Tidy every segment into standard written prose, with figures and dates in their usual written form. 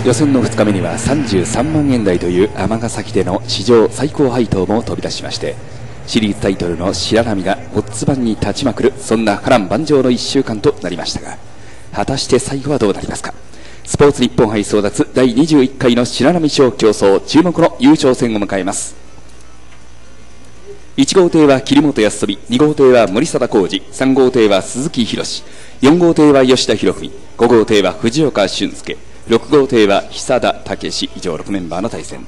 予選の2日目には33万円台という尼崎での史上最高配当も飛び出しまして、シリーズタイトルの白波がオッズ盤に立ちまくる、そんな波乱万丈の1週間となりましたが、果たして最後はどうなりますか。スポーツ日本杯争奪第21回の白波賞競争、注目の優勝戦を迎えます。1号艇は桐本康富、2号艇は森貞浩二、3号艇は鈴木博志、4号艇は吉田博文、5号艇は藤岡俊介、6号艇は久田武史。以上6メンバーの対戦です。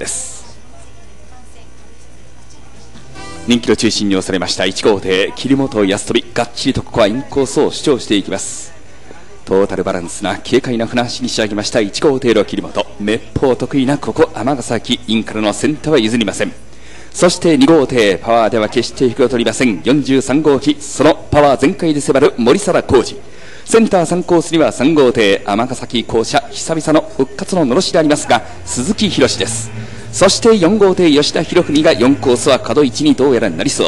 人気の中心に押されました1号艇桐本康富、がっちりとここはインコースを主張していきます。トータルバランスな軽快な船足に仕上げました1号艇の桐本、めっぽう得意なここ尼崎インからの先手は譲りません。そして2号艇パワーでは決して引くを取りません。43号機、そのパワー全開で迫る森貞浩二。センター3コースには3号艇尼崎校舎、久々の復活ののろしでありますが鈴木博志です。そして4号艇吉田博文が4コースは角位置にどうやらなりそう。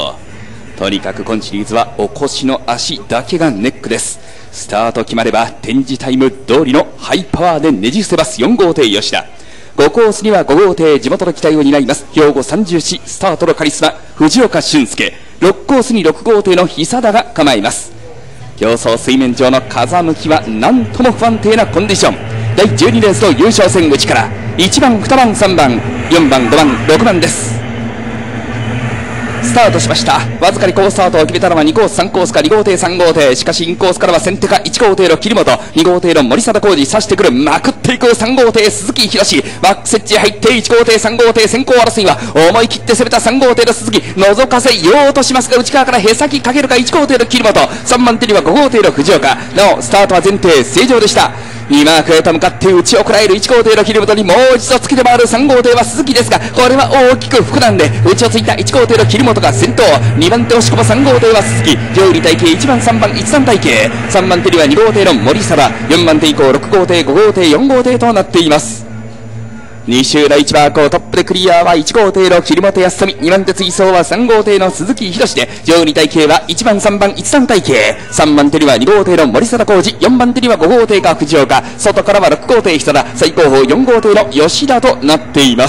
とにかく今シリーズはお腰の足だけがネックです。スタート決まれば展示タイム通りのハイパワーでねじ伏せます4号艇吉田。5コースには5号艇地元の期待を担います兵庫34スタートのカリスマ藤岡俊介。6コースに6号艇の久田が構えます。競争水面上の風向きは何とも不安定なコンディション。第12レースの優勝戦内から1番2番3番4番5番6番です。スタートしました。わずかに好スタートを決めたのは2コース3コースか2号艇3号艇。しかしインコースからは先手か1号艇の桐本、2号艇の森貞浩二、刺してくるまくっていく3号艇鈴木博志。バック設置入って1号艇3号艇先行争いは思い切って攻めた3号艇の鈴木、覗かせようとしますが内側からへさきかけるか1号艇の桐本、3番手には5号艇の藤岡。なおスタートは前提正常でした。2マークへと向かって内をこらえる1号艇の桐本にもう一度つけて回る3号艇は鈴木ですが、これは大きく膨らんで内をついた1号艇の桐本が先頭、2番手押し込む3号艇は鈴木。上位体系1番3番1番体系、3番手には2号艇の森貞、4番手以降6号艇5号艇4号艇となっています。2周第1マークをトップでクリアは1号艇の桐本康富、2番手追走は3号艇の鈴木博で、上位体系は1番3番1番体系、3番手には2号艇の森貞浩二、4番手には5号艇か藤岡、外からは6号艇久田、最後方4号艇の吉田となっています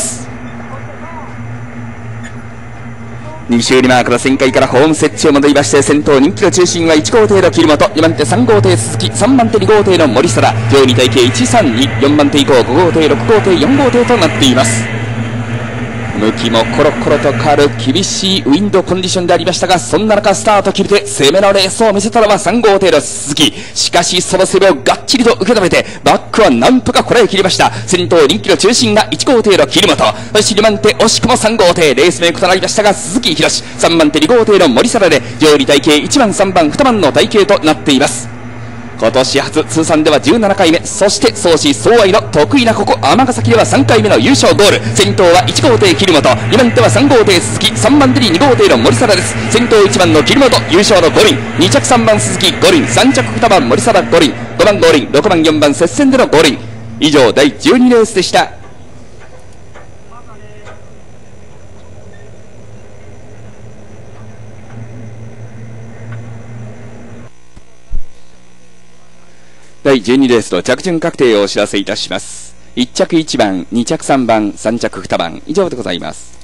。2周2マークの旋回からホーム設置を戻りまして、先頭人気の中心は1号艇の桐本、2番手3号艇鈴木、3番手2号艇の森貞、上位体系132、4番手以降5号艇6号艇4号艇となっています。向きもコロコロと変わる厳しいウィンドコンディションでありましたが、そんな中スタート切れて攻めのレースを見せたのは3号艇の鈴木。しかしその攻めをがっちりと受け止めてバックはなんとかこらえきりました。先頭人気の中心が1号艇の桐本、そして2番手惜しくも3号艇レースメイクとなりましたが鈴木博士、3番手2号艇の森貞で上位体系1番3番2番の体系となっています。今年初通算では17回目、そして相思相愛の得意なここ尼崎では3回目の優勝ゴール。先頭は1号艇桐本、2番手は3号艇鈴木、3番手に2号艇の森貞です。先頭1番の桐本優勝の5輪、2着3番鈴木5輪、3着2番森貞5輪、5番5輪、6番4番接戦での5輪。以上第12レースでした。第12レースの着順確定をお知らせいたします。1着1番、2着3番、3着2番、以上でございます。